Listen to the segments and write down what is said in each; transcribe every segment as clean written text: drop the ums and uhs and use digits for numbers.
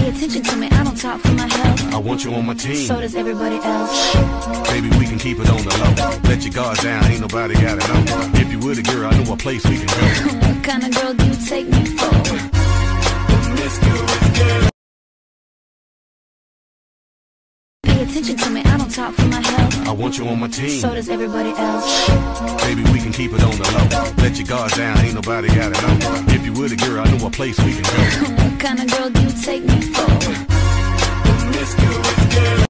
Pay attention to me, I don't talk for my health. I want you on my team. So does everybody else. Baby, we can keep it on the low. Let your guard down, ain't nobody got it know. If you with a girl, I know a place we can go. What kind of girl do you take me for? Promiscuous girl. Pay attention to me, I don't talk for my health. I want you on my team. So does everybody else. Baby, we can keep it on the low. Let your guard down, ain't nobody got it know. If you with a girl, I know a place we can go. What kind of girl do you take me for? Promiscuous girl.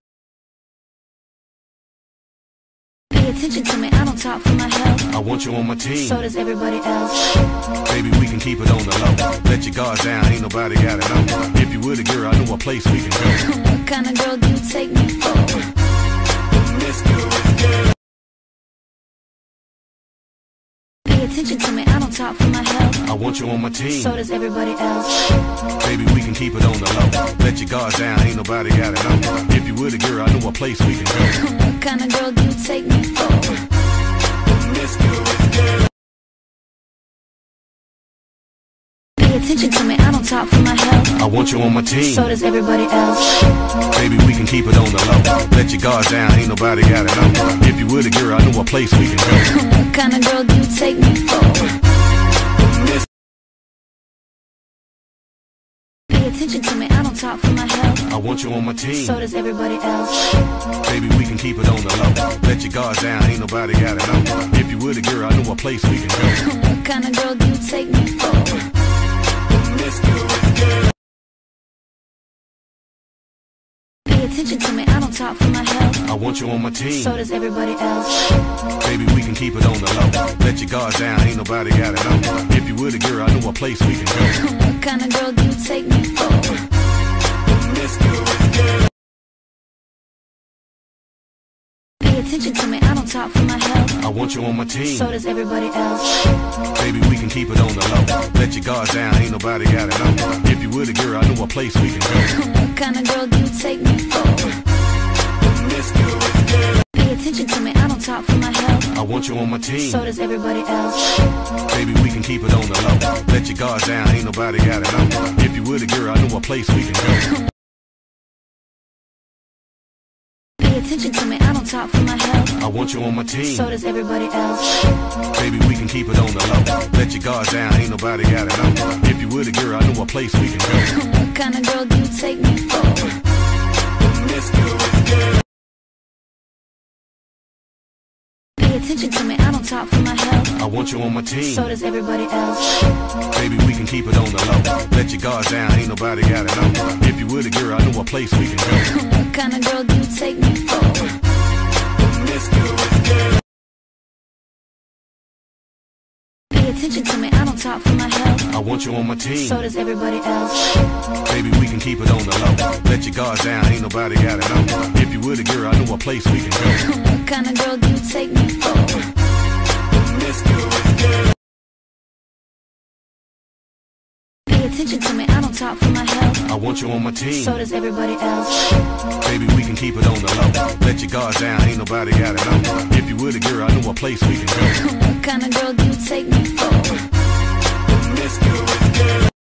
Pay attention to me, I don't talk for my health. I want you on my team. So does everybody else. Baby, we can keep it on the low. Let your guard down, ain't nobody got it know. If you with a girl, I know a place we can go. What kind of girl do you take me for? Promiscuous girl. Pay attention to me, I don't talk for my health. I want you on my team. So does everybody else. Baby, we can keep it on the low. Let your guard down, ain't nobody got it know. If you with a girl, I know a place we can go. What kind of girl do you take me for? Promiscuous girl. Pay attention to me, I don't talk for my health. I want you on my team. So does everybody else. Baby, we can keep it on the low. Let your guard down, ain't nobody got it know. If you with a girl, I know a place we can go. What kind of girl do you take me for? Pay attention to me, I don't talk for my health. I want you on my team. So does everybody else. Baby, we can keep it on the low. Let your guard down, ain't nobody got it know. If you with a girl, I know a place we can go. What kind of girl do you take me for? Promiscuous girl. Pay attention to me, I don't talk for my health. I want you on my team. So does everybody else. Baby, we can keep it on the low. Let your guard down, ain't nobody got it know. If you with a girl, I know a place we can go. What kind of girl do you take me for? Promiscuous girl. Pay attention to me, I don't talk for my health. I want you on my team. So does everybody else. Baby, we can keep it on the low. Let your guard down, ain't nobody got it know. If you with a girl, I know a place we can go. What kind of girl do you take me for? Promiscuous girl. Pay attention to me, I don't talk for my health. I want you on my team. So does everybody else. Baby, we can keep it on the low. Let your guard down, ain't nobody got it know. If you with a girl, I know a place we can go. Pay attention to me, I don't talk for my health. I want you on my team. So does everybody else. Baby, we can keep it on the low. Let your guard down, ain't nobody got it know. If you with a girl, I know a place we can go. What kind of girl do you take me for? Promiscuous girl. Pay attention to me, I don't talk for my health. I want you on my team. So does everybody else. Baby, we can keep it on the low. Let your guard down, ain't nobody got it know. If you with a girl, I know a place we can go. What kind of girl do you take me for? Promiscuous girl. Pay attention to me, I don't talk for my health. I want you on my team. So does everybody else. Baby, we can keep it on the low. Let your guard down, ain't nobody got it know. If you with a girl, I know a place we can go. What kind of girl do you take me for? Promiscuous girl. Pay attention to me, I don't talk for my health. I want you on my team. So does everybody else. Baby, we can keep it on the low. Let your guard down, ain't nobody got it know. If you with a girl, I know a place we can go. What kind of girl do you take me for? Promiscuous girl.